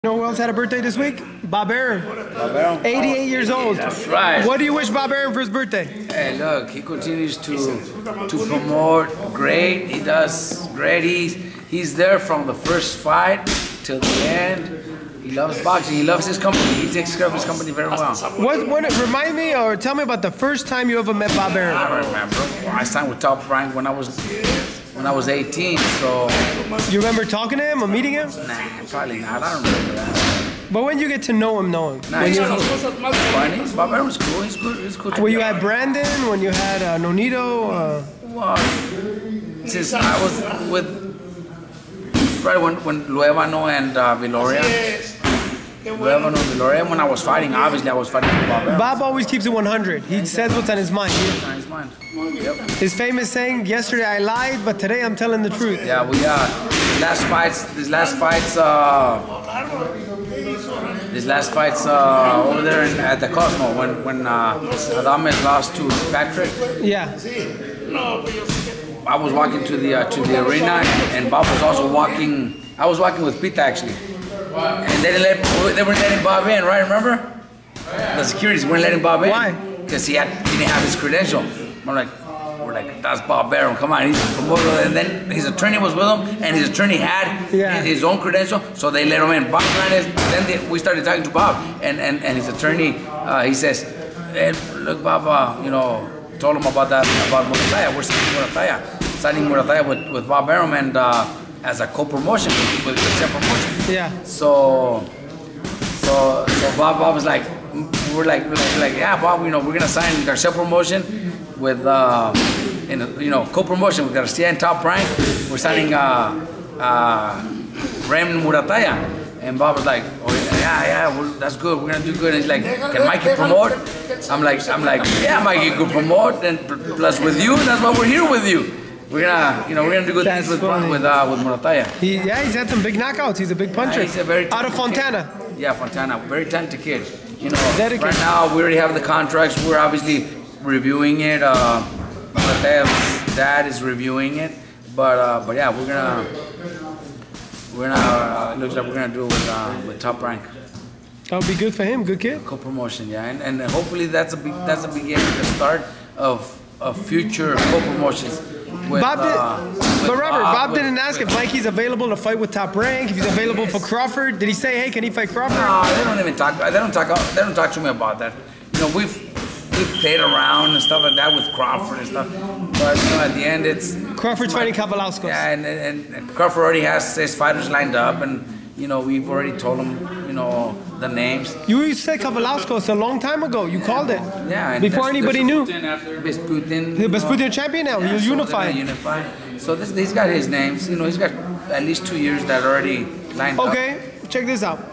You know who else had a birthday this week? Bob ARUM. Bob ARUM? 88 years old. That's right. What do you wish Bob ARUM for his birthday? Hey, look, he continues to promote great. He does great. He's there from the first fight till the end. He loves boxing. He loves his company. He takes care of his company very well. Remind me or tell me about the first time you ever met Bob ARUM. I remember. I signed with Top Rank when I was 18. So. You remember talking to him or meeting him? Nah, probably not. I don't remember that. But when you get to know him? Nah, he's cool. Funny. Bob ARUM's cool. He's good. He's cool. When you had Brandon, when you had Nonito. Well, since I was with. Right when Luevano and Viloria. Luevano and Viloria, when I was fighting, obviously I was fighting for Bob ARUM. Bob always keeps it 100. He says what's on his mind. What's on his mind. Yep. His famous saying, yesterday I lied, but today I'm telling the truth. Yeah, these last fights over there at the Cosmo when Adames lost to Patrick. Yeah. I was walking to the arena, and Bob was also walking. I was walking with Pita actually, and they weren't letting Bob in, right? Remember? The securities weren't letting Bob in. Why? Because he didn't have his credential. We're like, that's Bob ARUM. Come on, he's a promoter. And then his attorney was with him, and his attorney had his own credential, so they let him in. Bottom line is, then we started talking to Bob, and his attorney, he says, hey, look, Bob, told him about Murataya. We're signing Murataya with Bob ARUM and as a co-promotion with Garcia promotion. Yeah. So Bob was like, we're like, yeah, Bob, we're gonna sign Garcia promotion with co-promotion with Garcia and Top Rank. We're signing Rem Murataya. And Bob was like, oh yeah, that's good. We're gonna do good. And he's like, can Mikey promote? I'm like, yeah, Mikey could promote. And plus with you, that's why we're here with you. We're gonna do good things with Murataya. He's had some big knockouts. He's a big puncher. He's a very out of Fontana. Kid. Yeah, Fontana, very talented kid. Right now we already have the contracts. We're obviously reviewing it. Murataya's dad is reviewing it, but yeah, we're gonna. It looks like we're gonna do it with Top Rank. That'll be good for him. Good kid. Co-promotion, yeah, and hopefully that's the beginning, the start of future co-promotions. Bob didn't ask if Mikey's available to fight with Top Rank. If he's available for Crawford, did he say, hey, can he fight Crawford? No, they don't even talk. They don't talk to me about that. We've played around and stuff like that with Crawford and stuff, but at the end it's Crawford's fighting Kavalauskas. Yeah, and Crawford already has his fighters lined up, and we've already told him the names. You said Kavalauskas a long time ago. You called it. Yeah, before anybody knew. Vesputin. The Vesputin champion now. Yeah, He's unified. So he's got his names. He's got at least 2 years that already lined up. Okay, check this out.